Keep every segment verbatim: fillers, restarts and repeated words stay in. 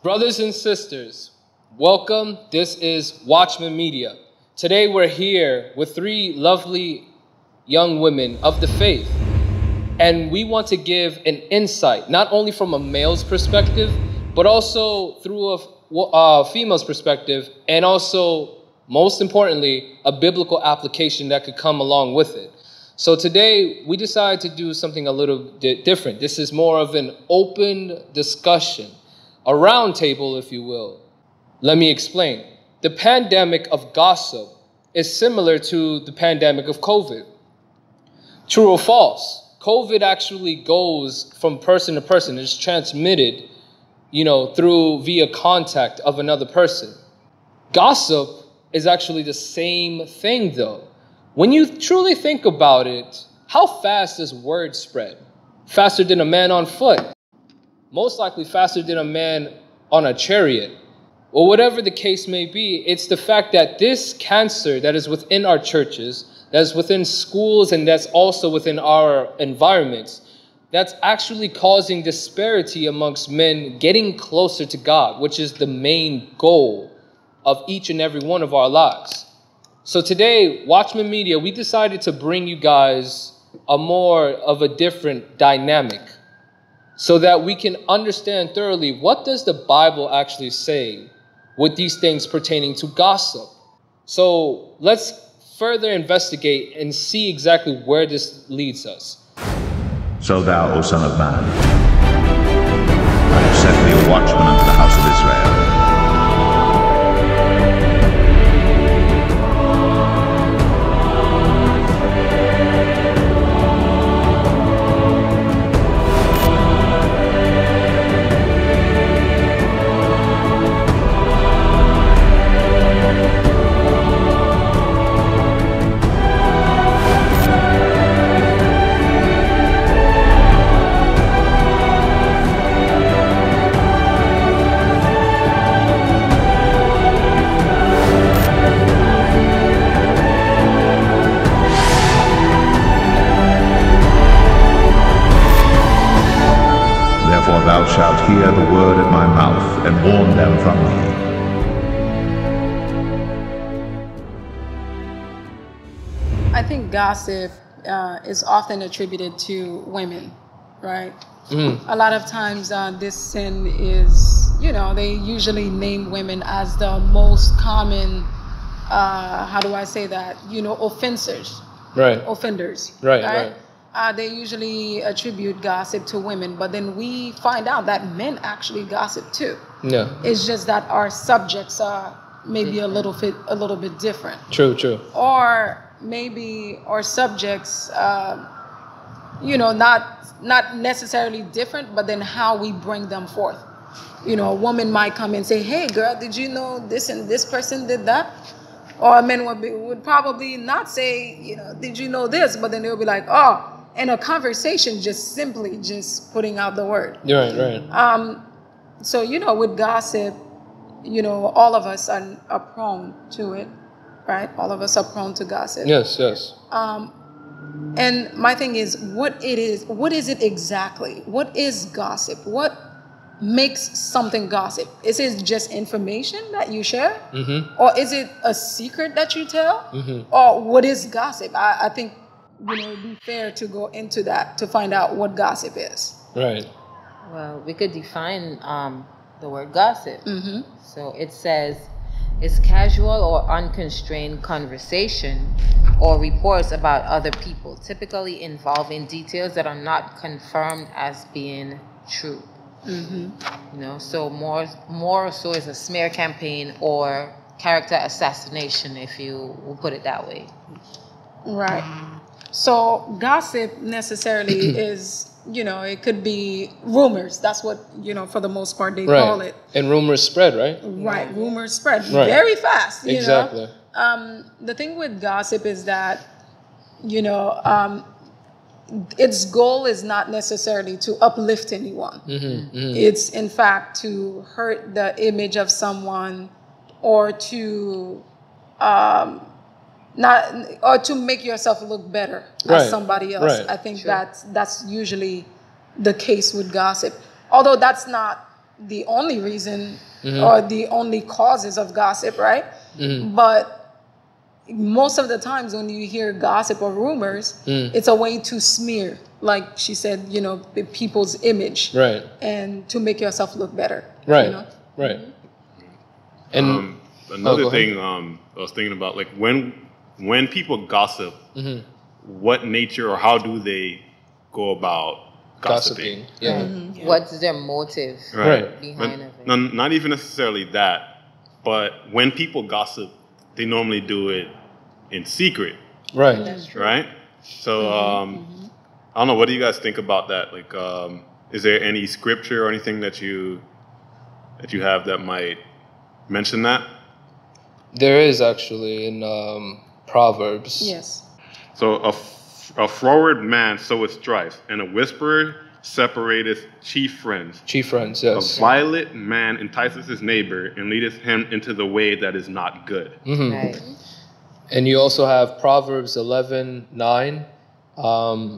Brothers and sisters, welcome. This is Watchman Media. Today we're here with three lovely young women of the faith. And we want to give an insight, not only from a male's perspective, but also through a uh, female's perspective, and also, most importantly, a biblical application that could come along with it. So today we decided to do something a little bit different. This is more of an open discussion, a round table, if you will. Let me explain. The pandemic of gossip is similar to the pandemic of COVID. True or false? COVID actually goes from person to person. It's transmitted, you know, through via contact of another person. Gossip is actually the same thing, though. When you truly think about it, how fast does word spread? Faster than a man on foot. Most likely faster than a man on a chariot. Or whatever the case may be, it's the fact that this cancer that is within our churches, that's within schools, and that's also within our environments, that's actually causing disparity amongst men getting closer to God, which is the main goal of each and every one of our lives. So today, Watchman Media, we decided to bring you guys a more of a different dynamic so that we can understand thoroughly, what does the Bible actually say with these things pertaining to gossip? So let's further investigate and see exactly where this leads us. So thou, O son of man, I have set thee a watchman unto the house of Israel. Thou shalt hear the word at my mouth, and warn them from me. I think gossip uh, is often attributed to women, right? Mm. A lot of times uh, this sin is, you know, they usually name women as the most common, uh, how do I say that, you know, offenders. Right. Offenders. Right, right. right. Uh, they usually attribute gossip to women, but then we find out that men actually gossip too. Yeah. It's just that our subjects are maybe a little bit, a little bit different. True, true. Or maybe our subjects, uh, you know, not not necessarily different, but then how we bring them forth. You know, a woman might come and say, "Hey, girl, did you know this and this person did that?" Or men would be, would probably not say, you know, "Did you know this?" But then they'll be like, "Oh." In a conversation, just simply just putting out the word. Right, right. Um, so, you know, with gossip, you know, all of us are, are prone to it, right? All of us are prone to gossip. Yes, yes. Um, and my thing is, what it is, what is it exactly? What is gossip? What makes something gossip? Is it just information that you share? Mm-hmm. Or is it a secret that you tell? Mm-hmm. Or what is gossip? I, I think, you know, it'd be fair to go into that to find out what gossip is. Right. Well, we could define um, the word gossip. Mm-hmm. So it says it's casual or unconstrained conversation or reports about other people, typically involving details that are not confirmed as being true. Mm-hmm. You know, so more, more so is a smear campaign or character assassination, if you will put it that way. Right. Mm-hmm. So gossip necessarily is, you know, it could be rumors. That's what, you know, for the most part they right. call it. And rumors spread, right? Right. Yeah. Rumors spread right. very fast. You exactly. know? Um, the thing with gossip is that, you know, um, its goal is not necessarily to uplift anyone. Mm-hmm, mm-hmm. It's, in fact, to hurt the image of someone or to... Um, Not or to make yourself look better right. as somebody else. Right. I think sure. that's that's usually the case with gossip. Although that's not the only reason Mhm. or the only causes of gossip, right? Mhm. But most of the times when you hear gossip or rumors, Mm. it's a way to smear, like she said, you know, the people's image, Right. and to make yourself look better. Right. You know? Right. And Um, another go ahead. thing um, I was thinking about, like when when people gossip, Mhm. what nature or how do they go about gossiping? gossiping. Yeah. Mm-hmm. What's their motive Right. behind But of it? no- not even necessarily that, but when people gossip, they normally do it in secret, Right. right? So um, I don't know. What do you guys think about that? Like, um, is there any scripture or anything that you that you have that might mention that? There is actually in um, Proverbs. Yes. So a, f- a froward man soweth strife, and a whisperer separateth chief friends. Chief friends, A yes. violent man enticeth his neighbor and leadeth him into the way that is not good. Mhm. Right. And you also have Proverbs eleven nine. Um,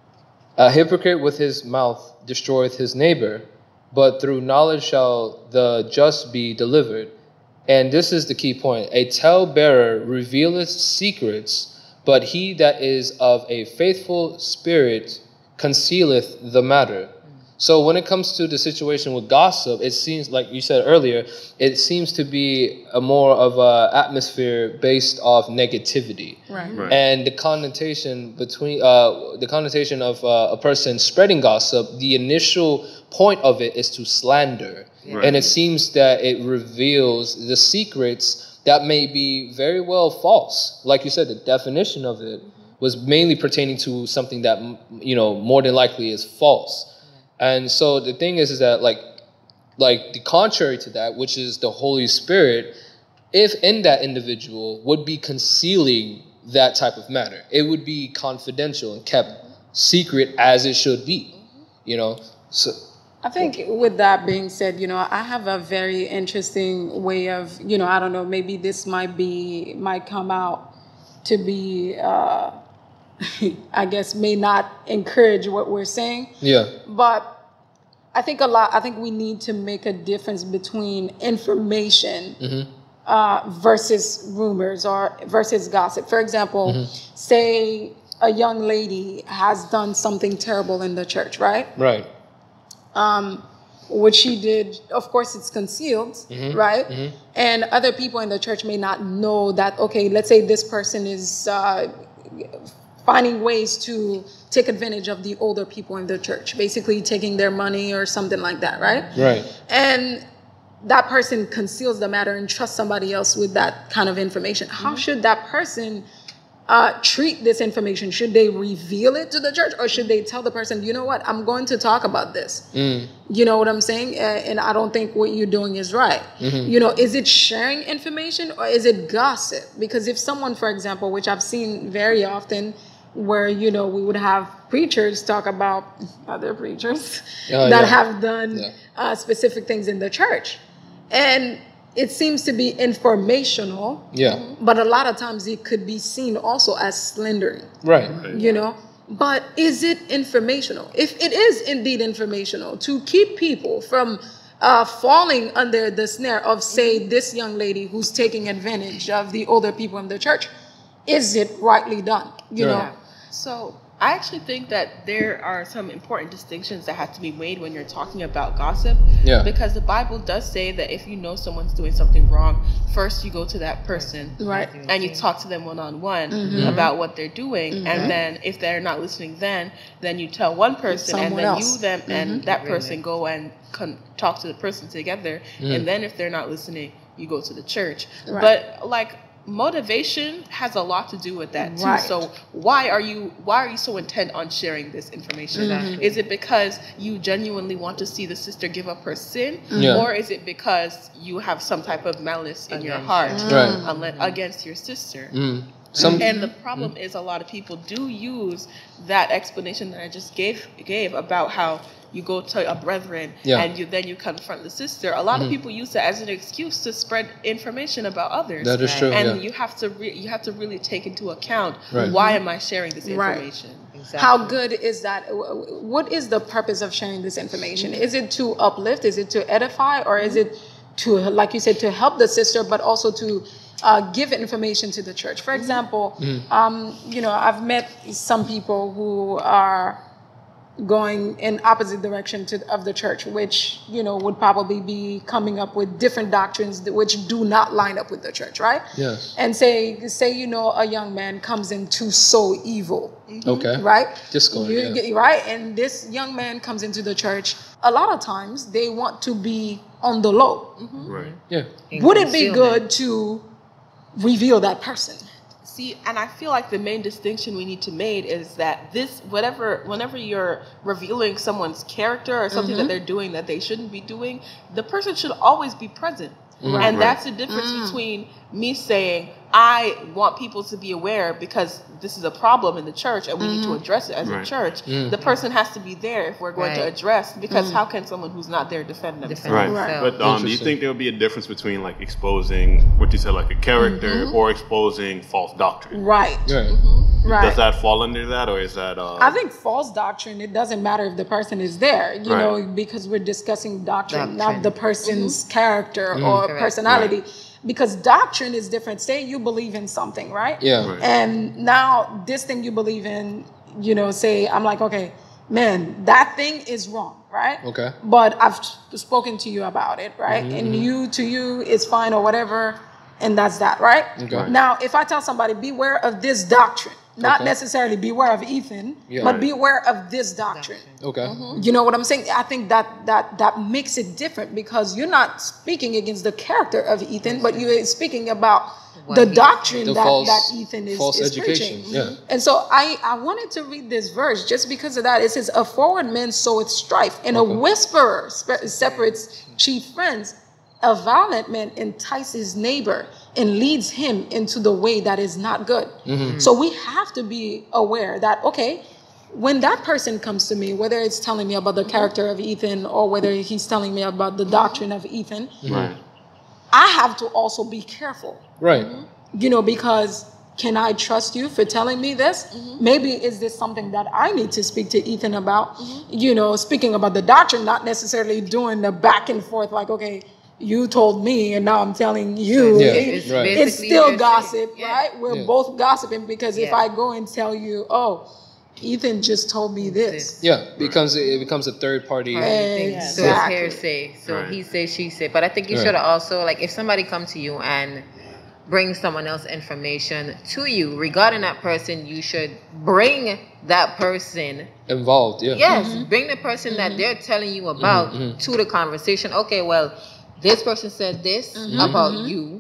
a hypocrite with his mouth destroyeth his neighbor, but through knowledge shall the just be delivered. And this is the key point. A talebearer revealeth secrets, but he that is of a faithful spirit concealeth the matter. So when it comes to the situation with gossip, it seems, like you said earlier, it seems to be a more of a atmosphere based off negativity. Right. Right. And the connotation between uh, the connotation of uh, a person spreading gossip, the initial point of it is to slander, Right. and it seems that it reveals the secrets that may be very well false. Like you said, the definition of it was mainly pertaining to something that, you know, more than likely is false. And so the thing is, is that like, like the contrary to that, which is the Holy Spirit, if in that individual would be concealing that type of matter, it would be confidential and kept secret as it should be, you know. So I think with that being said, you know, I have a very interesting way of, you know, I don't know, maybe this might be, might come out to be, uh, I guess, may not encourage what we're saying. yeah, But I think a lot, I think we need to make a difference between information Mm-hmm. uh, versus rumors or versus gossip. For example, Mm-hmm. say a young lady has done something terrible in the church, right? right, Um, what she did, of course, it's concealed, Mm-hmm. right? And other people in the church may not know that, okay, let's say this person is uh, finding ways to take advantage of the older people in the church, basically taking their money or something like that, right? right, And that person conceals the matter and trusts somebody else with that kind of information. How should that person uh, treat this information? Should they reveal it to the church, or should they tell the person, you know what, I'm going to talk about this? mm, You know what I'm saying? Uh, and I don't think what you're doing is right. You know, is it sharing information or is it gossip? Because if someone, for example, which I've seen very often, where, you know, we would have preachers talk about other preachers Oh, that yeah. have done Yeah. uh, specific things in the church. And it seems to be informational, yeah, but a lot of times it could be seen also as slandering, right, you know. But is it informational? If it is indeed informational to keep people from uh, falling under the snare of, say, this young lady who's taking advantage of the older people in the church, is it rightly done? You Right. know. So I actually think that there are some important distinctions that have to be made when you're talking about gossip. Yeah. Because the Bible does say that if you know someone's doing something wrong, first you go to that person Right. and you talk to them one-on-one Mm-hmm. about what they're doing. And then if they're not listening then, then you tell one person and Someone then else. you them Mm-hmm. and that person go and con- talk to the person together. And then if they're not listening, you go to the church. Right. But like motivation has a lot to do with that too. Right. So why are you why are you so intent on sharing this information? Is it because you genuinely want to see the sister give up her sin, Yeah. or is it because you have some type of malice in your Against heart Right. unle- against your sister? mm. Some And the problem is a lot of people do use that explanation that I just gave gave about how you go to a brethren Yeah. and you then you confront the sister. A lot of people use that as an excuse to spread information about others. that is Right. true. And Yeah. you have to re- you have to really take into account Right. why am I sharing this Right. information? Exactly. How good is that? What is the purpose of sharing this information? Is it to uplift? Is it to edify? Or is it to, like you said, to help the sister, but also to uh, give information to the church? For example, Mm-hmm. um, you know, I've met some people who are going in opposite direction to of the church, which, you know, would probably be coming up with different doctrines that, which do not line up with the church, right? Yes. And say, say, you know, a young man comes in to sow evil, Okay. right? Discord, You yeah. get- right? And this young man comes into the church. A lot of times they want to be on the low. Right. Yeah. In Would it be concealment. good to reveal that person? See, and I feel like the main distinction we need to make is that this, whatever, whenever you're revealing someone's character or something that they're doing that they shouldn't be doing, the person should always be present. And Right. that's the difference between me saying, I want people to be aware because this is a problem in the church and we need to address it as Right. a church. The person has to be there if we're going to Right. address, because how can someone who's not there defend themselves? Defend Right. themselves. But um, do you Interesting. think there would be a difference between like exposing what you said, like a character, or exposing false doctrine? Right. Right. Right. Does that fall under that, or is that? Uh, I think false doctrine, it doesn't matter if the person is there, you Right. know, because we're discussing doctrine, Doctrine. not the person's character or Correct. personality. Because doctrine is different. Say you believe in something, right? Yeah. Right. And now this thing you believe in, you know, say, I'm like, okay, man, that thing is wrong, right? Okay. But I've spoken to you about it, right? And you, to you, is fine or whatever. And that's that, right? Okay. Now, if I tell somebody, beware of this doctrine, not Okay. necessarily beware of Ethan, Yeah. but Right. beware of this doctrine. Okay. You know what I'm saying? I think that that that makes it different, because you're not speaking against the character of Ethan, but you're speaking about What the he- doctrine The that, false- that Ethan is, false is education, preaching. yeah. And so I, I wanted to read this verse just because of that. It says, a forward man soweth strife, and Okay. a whisperer spe- separates chief friends. A violent man entices his neighbor and leads him into the way that is not good. Mm-hmm. So we have to be aware that, okay, when that person comes to me, whether it's telling me about the character of Ethan or whether he's telling me about the doctrine of Ethan, Right. I have to also be careful, Right. you know, because can I trust you for telling me this? Maybe is this something that I need to speak to Ethan about? You know, speaking about the doctrine, not necessarily doing the back and forth like, okay, you told me and now I'm telling you. Yeah, It- It's right. It's basically still you're gossip, saying- yeah. right? We're Yeah. both gossiping, because if Yeah. I go and tell you, oh, Ethan just told me this. Yeah. Becomes it becomes a third party. Exactly. So it's hearsay. So Right. he say, she say. But I think you Right. should also, like, if somebody come to you and bring someone else information to you regarding that person, you should bring that person. Involved. Yeah. Yes, bring the person that they're telling you about to the conversation. Okay, well, this person said this about you,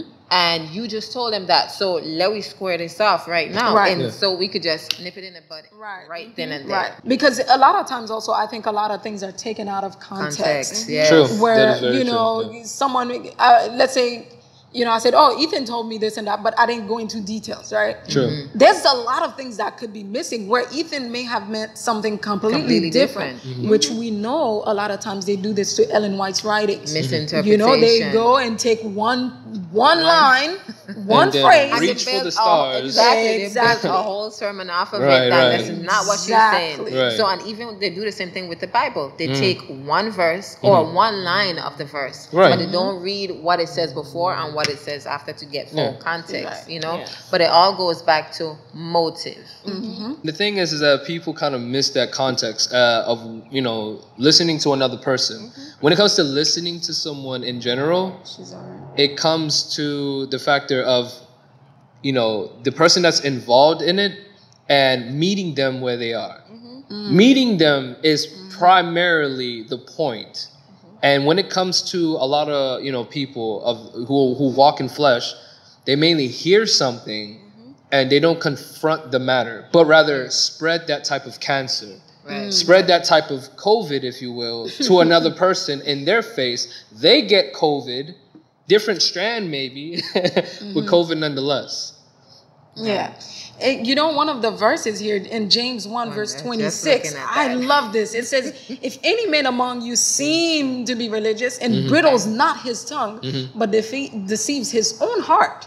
and you just told them that. So let me square this off right now, Right. and Yeah. so we could just nip it in the bud Right. right then and there. Right. Because a lot of times also, I think a lot of things are taken out of context. Context, yes. True. That Where, is very you true, know, yeah. someone, uh, let's say, you know, I said, oh, Ethan told me this and that, but I didn't go into details, right? True. There's a lot of things that could be missing where Ethan may have meant something completely, Completely different, different. which we know a lot of times they do this to Ellen White's writings. Misinterpretation. You know, they go and take one one line, one And then phrase, And they reach for build the a- stars. Exactly. They Exactly. build a whole sermon off of Right, it. That, right. That's not what Exactly. you're saying. Right. So, and even they do the same thing with the Bible. They take one verse or one line of the verse, Right. but they don't read what it says before and what it says after to get full Yeah. context. Right. You know, Yeah. but it all goes back to motive. The thing is, is that people kind of miss that context uh, of, you know, listening to another person. When it comes to listening to someone in general, She's all right. it comes to the factor of, you know, the person that's involved in it and meeting them where they are. Meeting them is primarily the point. And when it comes to a lot of, you know, people of who who walk in flesh, they mainly hear something and they don't confront the matter, but rather spread that type of cancer. Right. Spread that type of COVID, if you will, to another person in their face. They get COVID, different strand maybe, with COVID nonetheless. Yeah. Eh, you know, one of the verses here in James one, verse just twenty-six, looking at I that. love this. It says, if any man among you seem to be religious and brittles not his tongue, but defe- deceives his own heart,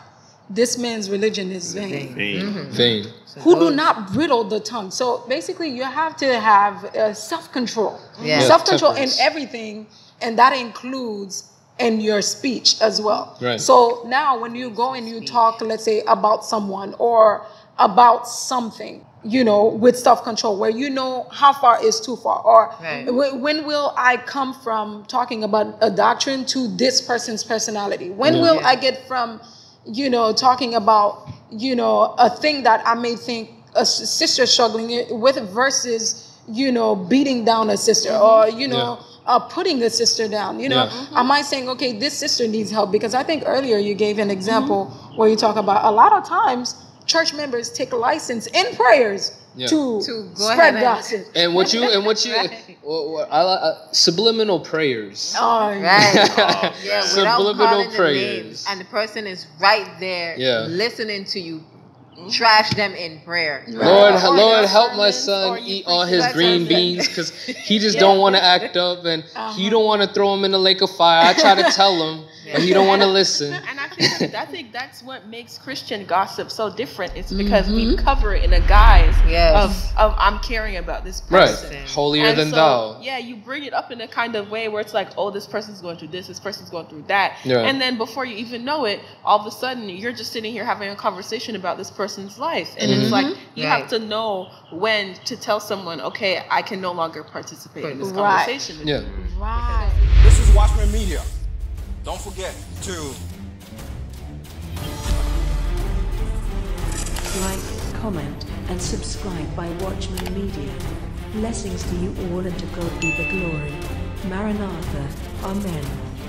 this man's religion is vain. Vain. Mm-hmm. Vain. Who do not brittle the tongue. So basically, you have to have uh, self-control. Yeah. Self-control in temperance. everything, and that includes in your speech as well. Right. So now when you go and you talk, let's say, about someone or about something, you know, with self-control, where you know how far is too far, or Right. when, when will I come from talking about a doctrine to this person's personality? When will Yeah. I get from, you know, talking about, you know, a thing that I may think a s- sister struggling with versus, you know, beating down a sister, or, you know, uh, putting a sister down, you know, Yeah. am I saying, okay, this sister needs help? Because I think earlier you gave an example where you talk about a lot of times church members take license in prayers Yeah. to, To go spread ahead and- gossip. And what you and what you Right. what, what, I, li- uh, subliminal prayers. Oh, Right. Oh, Yeah, man. without Subliminal calling the prayers. names, and the person is right there, Yeah. listening to you, trash them in prayer. Lord, Or Lord, your help my sermons, son or you eat all preach his that green sermon. beans because he just Yeah. don't want to act up, and he don't want to throw him in the lake of fire. I try to tell him, but he don't want to listen. And I think I think that's what makes Christian gossip so different. It's because we cover it in a guise Yes. of, of I'm caring about this Right, person. holier And than so, thou. Yeah, you bring it up in a kind of way where it's like, oh, this person's going through this, this person's going through that. Yeah. And then before you even know it, all of a sudden you're just sitting here having a conversation about this person's life. And it's like you Right. have to know when to tell someone, okay, I can no longer participate in this Right. conversation with Yeah. you. right. This is Watchmen Media. Don't forget to Like, comment, and subscribe by Watchmen Media. Blessings to you all, and to God be the glory. Maranatha. Amen.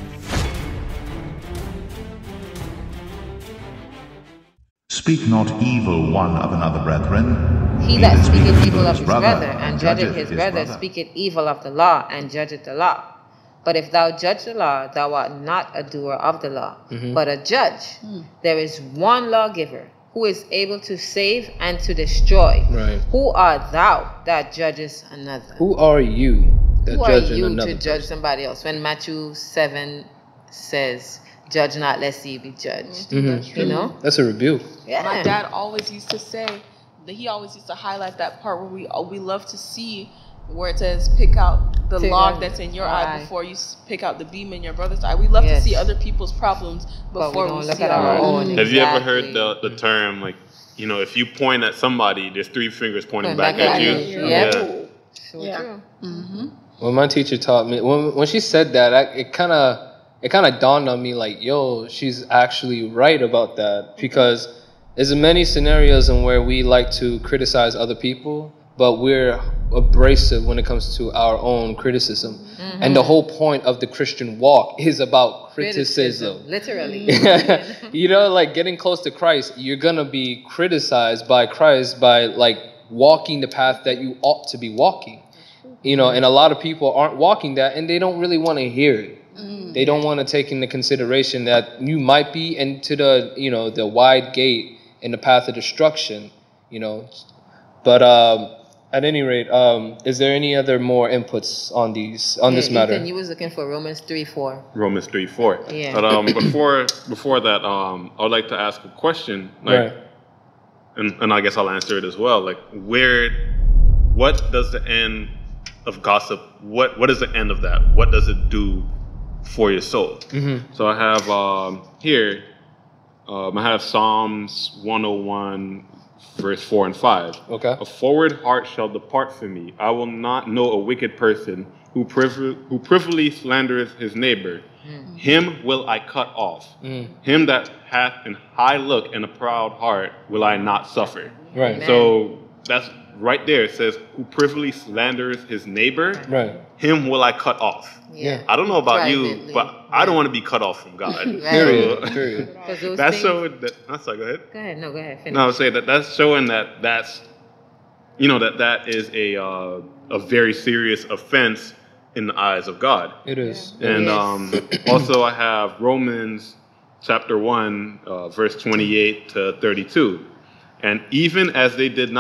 Speak not evil one of another, brethren. He that speaketh speaketh evil of his brother, and judgeth his brother, brother. speaketh evil of the law, and judgeth the law. But if thou judge the law, thou art not a doer of the law, but a judge. There is one lawgiver, who is able to save and to destroy. Right. Who art thou that judgest another? Who are you that Who are judging you another to judge person? somebody else? When Matthew seven says, "Judge not, lest ye be judged." Mhm. You know? That's a rebuke. Yeah. My dad always used to say that he always used to highlight that part where we we love to see where it says pick out the Pick log out that's in your eye. eye before you s- pick out the beam in your brother's eye. We love Yes. to see other people's problems But we before don't we, look see at our our own. own. Have you ever heard Exactly. the, the term, like, you know, if you point at somebody, there's three fingers pointing Point back, back at at you? you. Yeah. Yep. So Yeah. true. When my teacher taught me, when when she said that, I, it kind of it kind of dawned on me like, yo, she's actually right about that, because there's many scenarios in where we like to criticize other people, but we're abrasive when it comes to our own criticism. And the whole point of the Christian walk is about criticism. Literally. You know, like getting close to Christ, you're gonna be criticized by Christ by like walking the path that you ought to be walking. You know, and a lot of people aren't walking that, and they don't really want to hear it. They don't want to take into consideration that you might be into the, you know, the wide gate in the path of destruction. You know, but um, at any rate, um, is there any other more inputs on these on this Yeah, matter? Ethan, you was looking for Romans three four. Romans three four. Yeah. But um, before before that, um, I would like to ask a question. Like, Right. and, and I guess I'll answer it as well. Like, where, what does the end of gossip? What what is the end of that? What does it do for your soul? Mm-hmm. So I have um, here. Um, I have Psalms one oh one, verse four and five. Okay. A forward heart shall depart from me. I will not know a wicked person who priv- who privily slandereth his neighbor. Him will I cut off. Mm. Him that hath an high look and a proud heart will I not suffer. Right. Amen. So that's right there. It says, who privily slanders his neighbor, Right. him will I cut off. Yeah. I don't know about you, Privately. but I don't want to be cut off from God. Period. So- Period. 'Cause those that's things- showing that. I'm sorry. Go ahead. Go ahead. No, go ahead. Finish. No, I would say that that's showing that that's, you know, that that is a uh, a very serious offense in the eyes of God. It is. And Yes. um, also, I have Romans chapter one, uh, verse twenty-eight to thirty-two. And even as they did not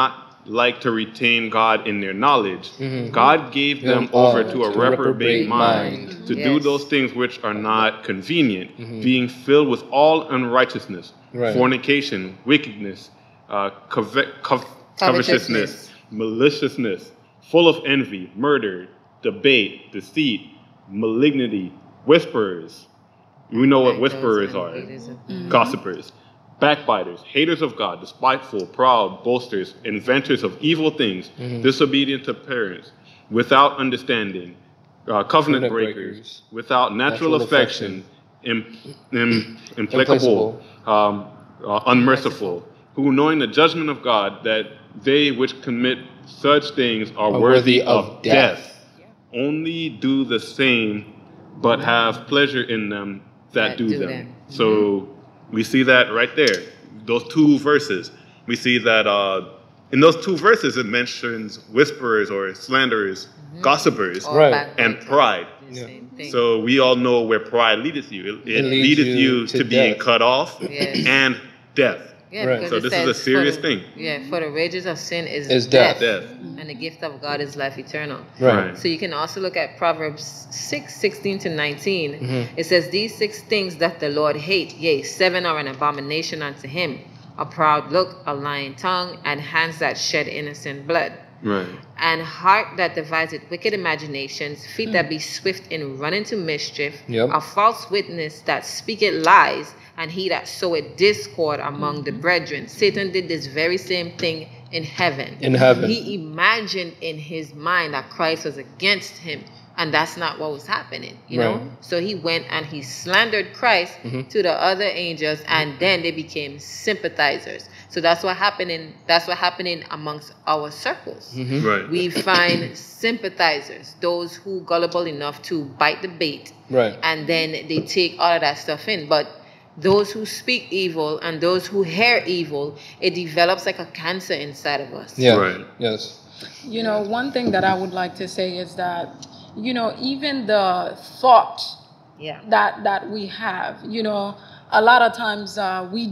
like to retain God in their knowledge, Mhm. God gave them Yeah, over uh, to a to reprobate reprobate mind, mind. to do Yes. those things which are not convenient, Mhm. being filled with all unrighteousness, Right. fornication, wickedness, uh, cove- cov- covetousness, maliciousness, full of envy, murder, debate, deceit, malignity, whisperers. We know what Like whisperers those are. indicators of- Mm-hmm. Gossipers, backbiters, haters of God, despiteful, proud, boasters, inventors of evil things, Mhm. disobedient to parents, without understanding, uh, covenant Covenant breakers, breakers, without natural, natural affection, im, im, implacable, Implacable. um, uh, unmerciful, who knowing the judgment of God that they which commit such things are, Are worthy, worthy of of death. death, only do the same, but have pleasure in them that, That do, do them. them. So we see that right there. Those two verses. We see that uh, in those two verses it mentions whisperers or slanderers, gossipers, Or Right. backbiting. and pride. The Yeah. same thing. So we all know where pride leadeth you. It, it, It leads leadeth you you to to, being death. cut off Yes. and death. Yeah, Right. because So it this is a says, serious for the- thing. Yeah, for the wages of sin is, Is death, death. Death. and the gift of God is life eternal. Right. So you can also look at Proverbs six, sixteen to nineteen. Mhm. It says, these six things that the Lord hate, yea, seven are an abomination unto him. A proud look, a lying tongue, and hands that shed innocent blood. Right. And heart that deviseth wicked imaginations, feet that be swift in running to mischief, Yep. a false witness that speaketh lies, and he that soweth discord among the brethren. Satan did this very same thing in heaven. In heaven. He imagined in his mind that Christ was against him, and that's not what was happening, you know? Right. So he went and he slandered Christ Mhm. to the other angels, and then they became sympathizers. So that's what happening. That's what happening amongst our circles. Mhm. Right. We find sympathizers, those who gullible enough to bite the bait, Right. and then they take all of that stuff in. But those who speak evil and those who hear evil, it develops like a cancer inside of us. Yeah. Right. Yes. You know, one thing that I would like to say is that, you know, even the thought Yeah. that that we have, you know, a lot of times uh, we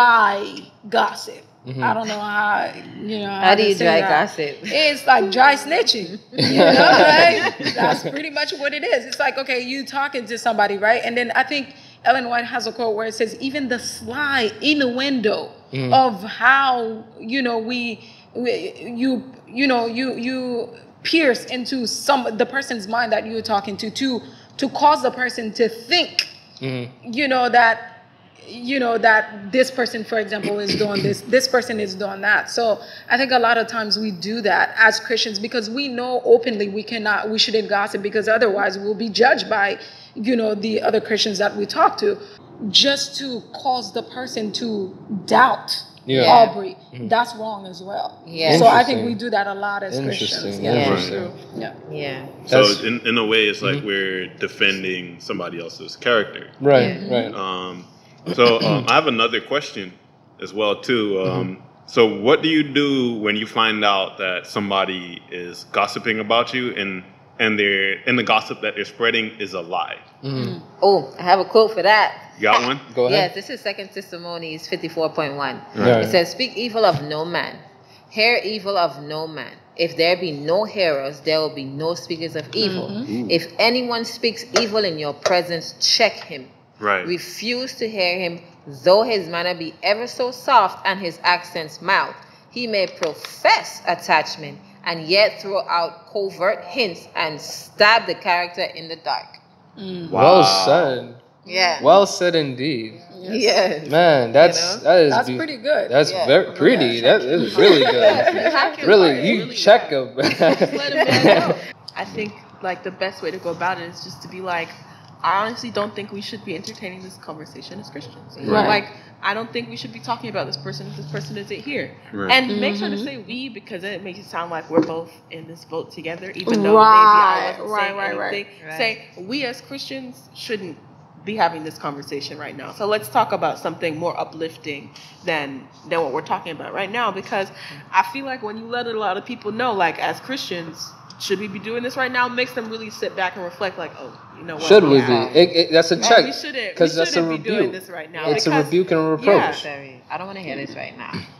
dry gossip. Mhm. I don't know how, you know, How do to you say dry that. gossip? It's like dry snitching. You know, right? That's pretty much what it is. It's like, okay, you talking to somebody, right? And then I think Ellen White has a quote where it says, even the sly innuendo Mhm. of how, you know, we, we you you know, you you pierce into some the person's mind that you're talking to to to cause the person to think, Mhm. you know, that you know that this person, for example, is doing this, this person is doing that. So I think a lot of times we do that as Christians because we know openly we cannot, we shouldn't gossip because otherwise we'll be judged by, you know, the other Christians that we talk to, just to cause the person to doubt Yeah. Aubrey. That's wrong as well. Yeah. So I think Interesting. we do that a lot as Interesting. Christians. Yeah. Yeah. Interesting. Yeah. Yeah. So That's- in, in a way, it's like we're defending somebody else's character. Right. Yeah. Right. Um, so um, I have another question as well too. Um, So what do you do when you find out that somebody is gossiping about you and and they're and the gossip that they're spreading is a lie? Mhm. Oh, I have a quote for that. You got one? Go ahead. Yes, this is Second Testimonies fifty-four point one. Right. It says, speak evil of no man, hear evil of no man. If there be no hearers, there will be no speakers of evil. If anyone speaks evil in your presence, check him. Right. Refuse to hear him, though his manner be ever so soft and his accents mild. He may profess attachment and yet throw out covert hints and stab the character in the dark. Well said. Yeah. Well said indeed. Yes. Man, that's You know? that is That's be- pretty good. That's Yeah. very pretty. That is really good. Really, you check them. Let him know. I think like the best way to go about it is just to be like, I honestly don't think we should be entertaining this conversation as Christians. Right. Like, I don't think we should be talking about this person if this person isn't here. Right. And make sure to say we because it makes it sound like we're both in this boat together, even though Right, maybe I wasn't right, saying right, right. anything. Right. Say we as Christians shouldn't be having this conversation right now. So let's talk about something more uplifting than than what we're talking about right now, because I feel like when you let a lot of people know, like as Christians, should we be doing this right now, makes them really sit back and reflect like, oh, you know what? Should we Yeah. be? It, it, that's a No, check. we shouldn't. We Because that's a shouldn't be doing rebuke. this right now. It's a because- rebuke and a Yeah. reproach. Sorry. I don't want to hear this right now.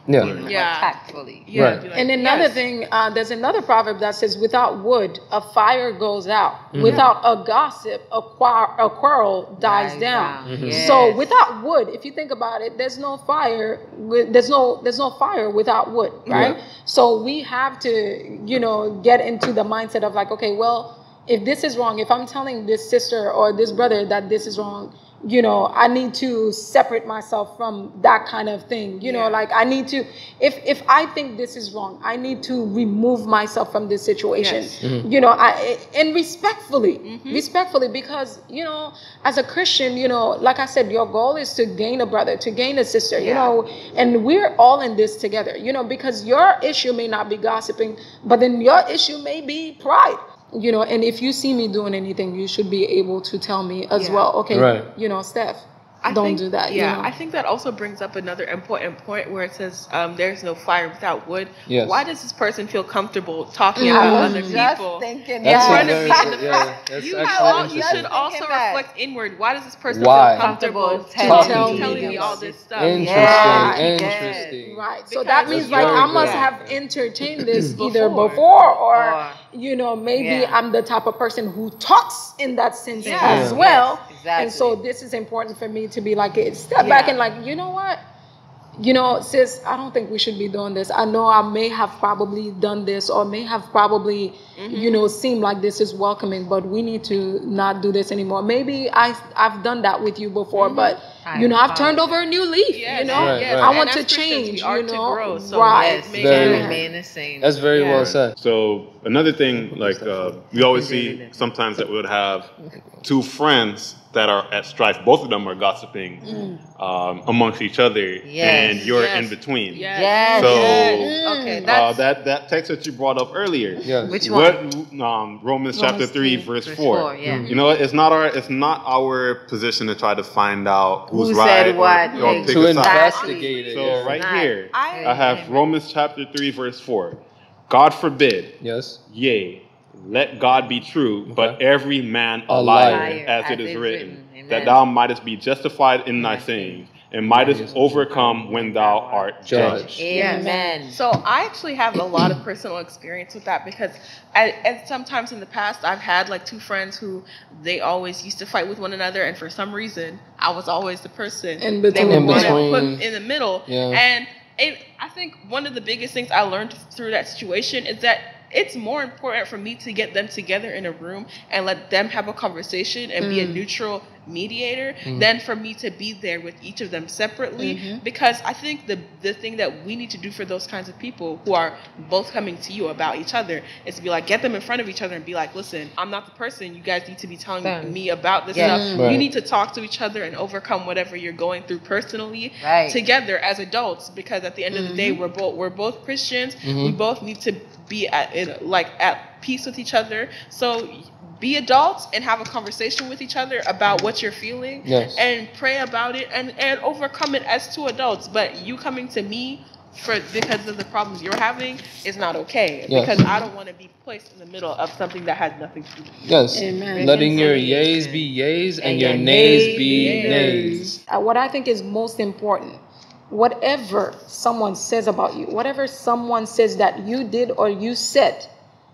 Yeah. Like Yeah. tactfully. Yeah, Right. be like, And another yes. thing, uh, there's another proverb that says, without wood, a fire goes out. Mm-hmm. Without a gossip, a, quar- a quarrel dies, Dies down. down. Mhm. So Yes. without wood, if you think about it, there's no fire. With, there's no there's no fire without wood, right? Yeah. So we have to, you know, get into the mindset of like, okay, well, if this is wrong, if I'm telling this sister or this brother that this is wrong, you know, I need to separate myself from that kind of thing. You know, Yeah. like I need to, if if I think this is wrong, I need to remove myself from this situation. Yes. You know, I and respectfully, respectfully, because you know, as a Christian, you know, like I said, your goal is to gain a brother, to gain a sister. You Yeah. know, and we're all in this together. You know, because your issue may not be gossiping, but then your issue may be pride. You know, and if you see me doing anything, you should be able to tell me as Yeah. well. Okay, Right. you know, Steph, I don't think- do that. Yeah, you know? I think that also brings up another important point where it says um, there's no fire without wood. Yes. Why does this person feel comfortable talking Mhm. about I other was people? thinking That's in a front of very me in good- the yeah, front? that's You, actually all, you interesting. should also Thinking that. reflect inward. Why does this person Why? feel comfortable Comfortable to telling telling me me all this stuff? Interesting. Yeah. Interesting. Right. So Because that means That's like very I must good. have entertained this Before. either before or, Or- you know, maybe Yeah. I'm the type of person who talks in that sense Yeah. as Yeah. well. Yes, exactly. And so this is important for me to be like, eh, step Yeah. back and like, you know what? You know, sis, I don't think we should be doing this. I know I may have probably done this or may have probably, Mm-hmm. you know, seemed like this is welcoming, but we need to not do this anymore. Maybe I, I've done that with you before, but, I you know, I've turned apologize. over a new leaf, Yes, you know? Right, yes. right. I And want as to Christians, change, we are you to know? grow, so right. Yes, Make Very- to sure- remain the same. That's very Yeah. well said. So another thing, like uh, we always see sometimes that we would have two friends that are at strife. Both of them are gossiping um, amongst each other, Yes. and you're Yes. in between. Yes. Yes. So Yes. Okay, uh, that's that that text that you brought up earlier. Yes. Which What one? um, Romans chapter three, three, verse verse four. four, yeah. You know, it's not our it's not our position to try to find out who's Who right said or- what? or, pick To a side. investigate it. So yeah. right Not- here, I- I have Romans chapter three, verse four. God forbid, Yes. yea, let God be true, but every man a, A liar, liar, as, as it is is written, written. Amen. that thou mightest be justified in thy sayings, and mightest overcome when thou art judged. Judged. Amen. So I actually have a lot of personal experience with that because I, and sometimes in the past I've had like two friends who they always used to fight with one another, and for some reason I was always the person In they between. would In want to between. put in the middle. Yeah. And it, I think one of the biggest things I learned through that situation is that it's more important for me to get them together in a room and let them have a conversation and be a neutral mediator than for me to be there with each of them separately. Because I think the the thing that we need to do for those kinds of people who are both coming to you about each other is to be like, get them in front of each other and be like, listen, I'm not the person you guys need to be telling Thanks. me about this Yeah. stuff. Right. You need to talk to each other and overcome whatever you're going through personally Right. together as adults, because at the end of the day we're both we're both Christians. We both need to be at in, like at peace with each other. So be adults and have a conversation with each other about what you're feeling, Yes. and pray about it and and overcome it as two adults. But you coming to me for because of the problems you're having is not okay, Yes. because I don't want to be placed in the middle of something that has nothing to do with me. Yes. Amen. Letting your yays be yays and your nays be nays. Uh, what I think is most important, whatever someone says about you, whatever someone says that you did or you said,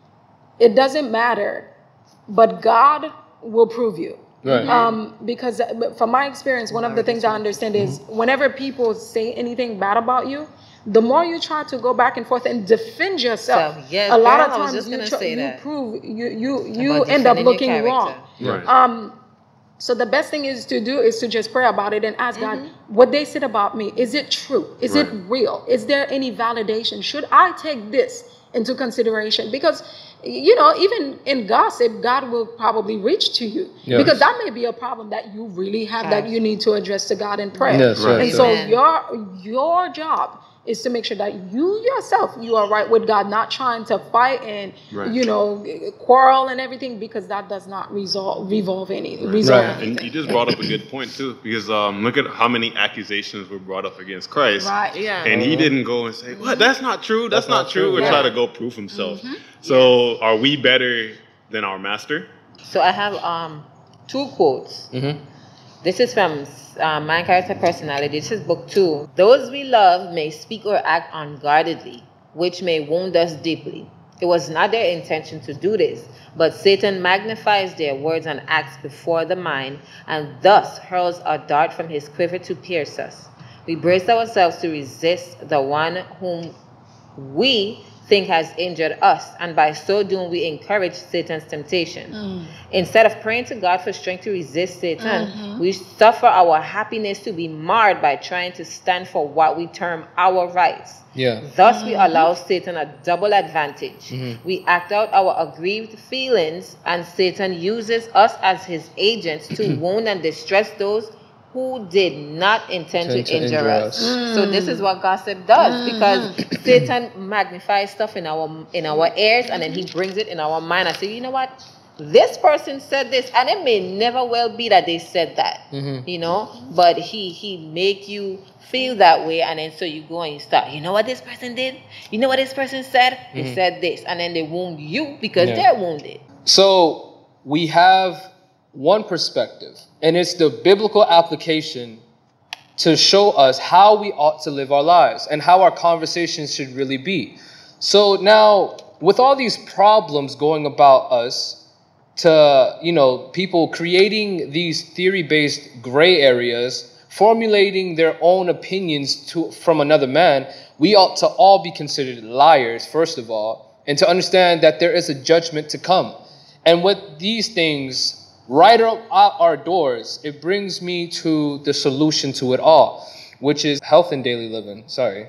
it doesn't matter, but God will prove you. Right. Um, because uh, from my experience, one of the things I understand is whenever people say anything bad about you, the more you try to go back and forth and defend yourself, So, yes, a lot girl, of I was times just you, gonna try- say you that. prove you you you About end up defending your looking character. wrong. Right. Um, so the best thing is to do is to just pray about it and ask God, what they said about me, is it true? Is it Right. real? Is there any validation? Should I take this into consideration? Because, you know, even in gossip, God will probably reach to you. Yes. Because that may be a problem that you really have that you need to address to God in prayer. Yes, Right. And yes, so yes. Amen. your your job is to make sure that you yourself, you are right with God, not trying to fight and, Right. you know, quarrel and everything, because that does not resolve, revolve any, resolve Right. anything. And you just brought up a good point too, because um, look at how many accusations were brought up against Christ. Right. Yeah. And he didn't go and say, "What? That's not true. That's, That's not, not true," true. or Yeah. try to go prove himself. So, are we better than our master? So I have um two quotes. Mhm. This is from uh, My Character Personality. This is book two. Those we love may speak or act unguardedly, which may wound us deeply. It was not their intention to do this, but Satan magnifies their words and acts before the mind, and thus hurls a dart from his quiver to pierce us. We brace ourselves to resist the one whom we think has injured us, and by so doing we encourage Satan's temptation. Mm. Instead of praying to God for strength to resist Satan, mm-hmm. we suffer our happiness to be marred by trying to stand for what we term our rights. Yeah. Thus mm-hmm. we allow Satan a double advantage. Mm-hmm. We act out our aggrieved feelings, and Satan uses us as his agents to wound and distress those who did not intend to, to injure, injure us. us. Mm. So this is what gossip does, mm. because Satan magnifies stuff in our in our ears, and then he brings it in our mind and say, you know what? This person said this, and it may never well be that they said that, mm-hmm. you know, but he he make you feel that way, and then so you go and you start, you know what this person did? You know what this person said? Mm-hmm. They said this, and then they wound you because yeah. they're wounded. So we have one perspective, and it's the biblical application to show us how we ought to live our lives and how our conversations should really be. So now, with all these problems going about us, to, you know, people creating these theory-based gray areas, formulating their own opinions to, from another man, we ought to all be considered liars, first of all, and to understand that there is a judgment to come. And with these things right out our doors, it brings me to the solution to it all, which is health and daily living. Sorry.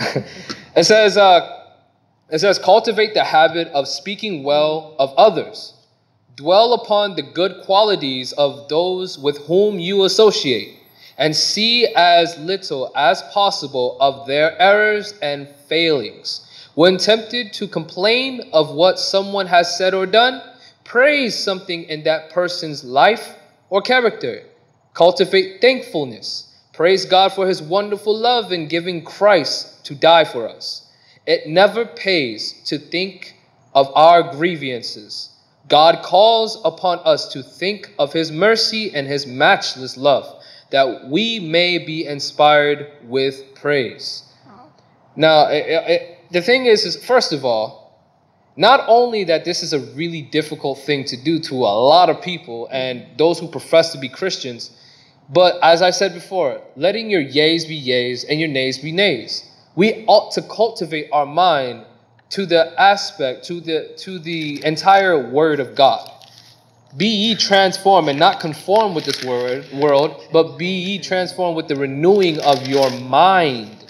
It says, uh, it says, cultivate the habit of speaking well of others. Dwell upon the good qualities of those with whom you associate, and see as little as possible of their errors and failings. When tempted to complain of what someone has said or done, praise something in that person's life or character. Cultivate thankfulness. Praise God for his wonderful love in giving Christ to die for us. It never pays to think of our grievances. God calls upon us to think of his mercy and his matchless love, that we may be inspired with praise. Now, it, it, the thing is, is, first of all, not only that this is a really difficult thing to do to a lot of people and those who profess to be Christians, but as I said before, letting your yays be yays and your nays be nays. We ought to cultivate our mind to the aspect, to the to the entire word of God. Be ye transformed, and not conform with this word, world, but be ye transformed with the renewing of your mind.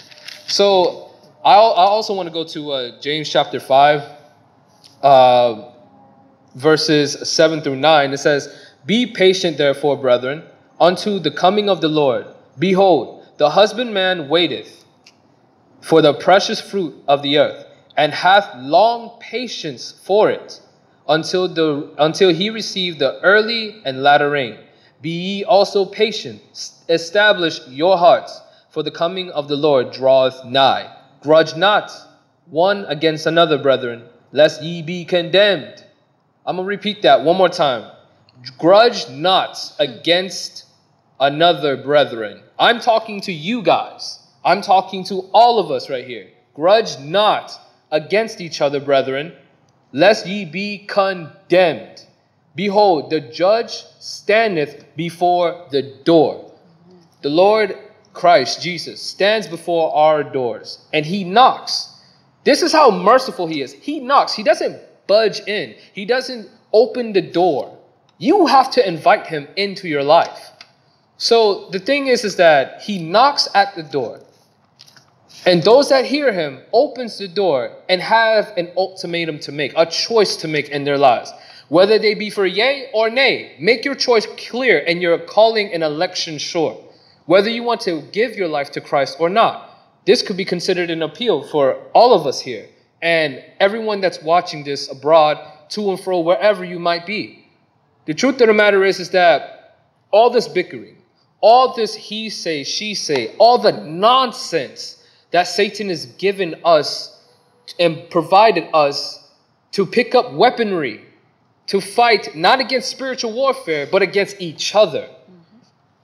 So I I also want to go to uh, James chapter five, uh, verses seven through nine. It says, be patient, therefore, brethren, unto the coming of the Lord. Behold, the husbandman waiteth for the precious fruit of the earth, and hath long patience for it, until the until he receive the early and latter rain. Be ye also patient, establish your hearts, for the coming of the Lord draweth nigh. Grudge not one against another, brethren, lest ye be condemned. I'm going to repeat that one more time. Grudge not against another, brethren. I'm talking to you guys. I'm talking to all of us right here. Grudge not against each other, brethren, lest ye be condemned. Behold, the judge standeth before the door. The Lord Christ Jesus stands before our doors, and he knocks. This is how merciful he is. He knocks. He doesn't budge in. He doesn't open the door. You have to invite him into your life. So the thing is, is that he knocks at the door. And those that hear him opens the door and have an ultimatum to make, a choice to make in their lives. Whether they be for yea or nay, make your choice clear and your calling and election sure. Whether you want to give your life to Christ or not. This could be considered an appeal for all of us here and everyone that's watching this abroad, to and fro, wherever you might be. The truth of the matter is, is that all this bickering, all this he say, she say, all the nonsense that Satan has given us and provided us to pick up weaponry, to fight not against spiritual warfare, but against each other. Mm-hmm.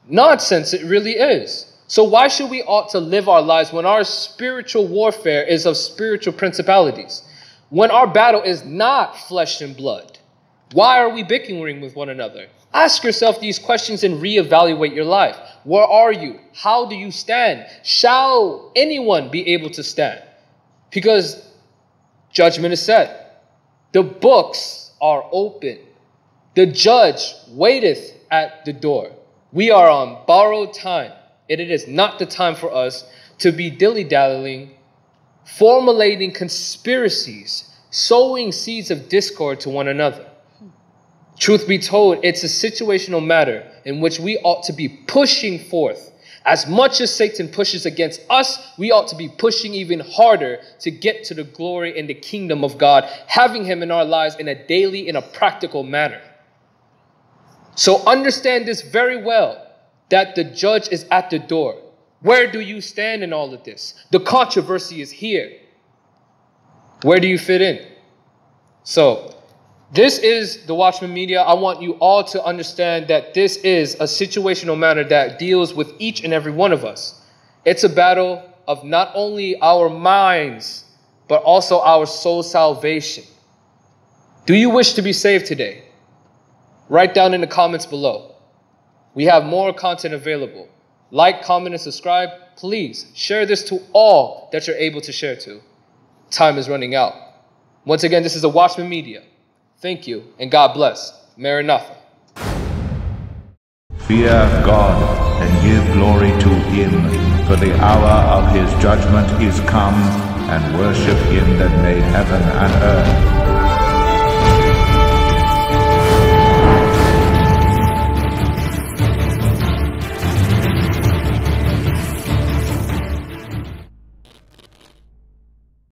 nonsense it really is. So why should we ought to live our lives when our spiritual warfare is of spiritual principalities? When our battle is not flesh and blood? Why are we bickering with one another? Ask yourself these questions and reevaluate your life. Where are you? How do you stand? Shall anyone be able to stand? Because judgment is set. The books are open. The judge waiteth at the door. We are on borrowed time, and it is not the time for us to be dilly-dallying, formulating conspiracies, sowing seeds of discord to one another. Truth be told, it's a situational matter in which we ought to be pushing forth. As much as Satan pushes against us, we ought to be pushing even harder to get to the glory and the kingdom of God, having him in our lives in a daily, in a practical manner. So understand this very well, that the judge is at the door. Where do you stand in all of this? The controversy is here. Where do you fit in? So, this is the Watchman Media. I want you all to understand that this is a situational matter that deals with each and every one of us. It's a battle of not only our minds, but also our soul salvation. Do you wish to be saved today? Write down in the comments below. We have more content available. Like, comment, and subscribe. Please share this to all that you're able to share to. Time is running out. Once again, this is the Watchman Media. Thank you, and God bless. Maranatha. Fear God and give glory to him, for the hour of his judgment is come, and worship him that made heaven and earth.